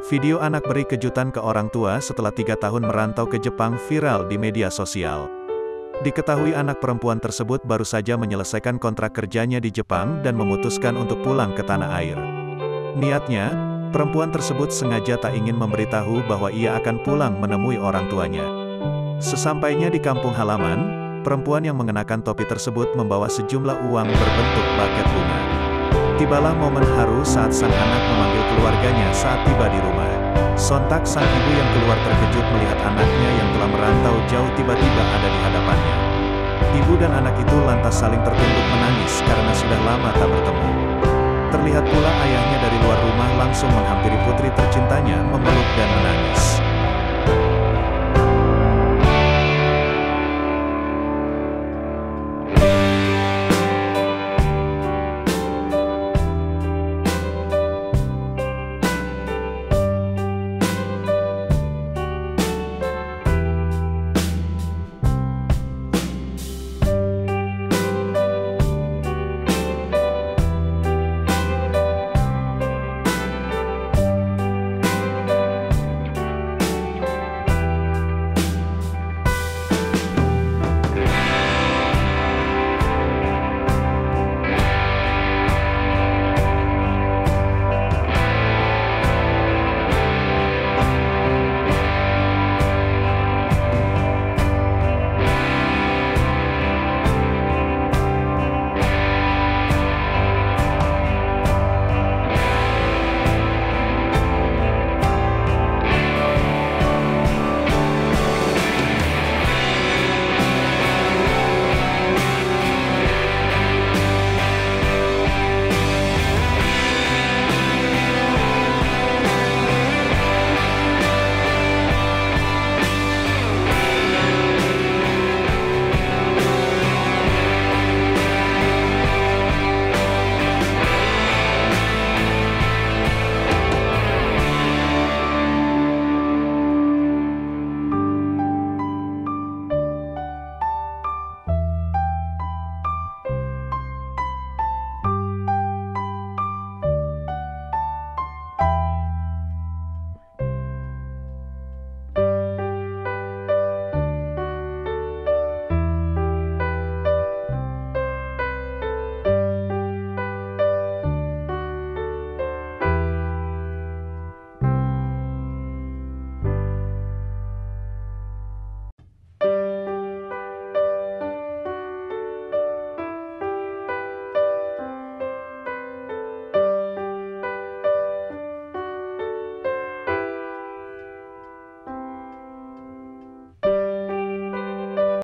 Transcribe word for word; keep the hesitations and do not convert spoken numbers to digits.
Video anak beri kejutan ke orang tua setelah tiga tahun merantau ke Jepang viral di media sosial. Diketahui anak perempuan tersebut baru saja menyelesaikan kontrak kerjanya di Jepang dan memutuskan untuk pulang ke tanah air. Niatnya, perempuan tersebut sengaja tak ingin memberitahu bahwa ia akan pulang menemui orang tuanya. Sesampainya di kampung halaman, perempuan yang mengenakan topi tersebut membawa sejumlah uang berbentuk buket bunga. Tibalah momen haru saat sang anak memanggil keluarganya saat tiba di rumah. Sontak sang ibu yang keluar terkejut melihat anaknya yang telah merantau jauh tiba-tiba ada di hadapannya. Ibu dan anak itu lantas saling tertunduk menangis karena sudah lama tak bertemu. Terlihat pula ayahnya dari luar rumah langsung menghampiri putri tercintanya, memeluk dan menangis.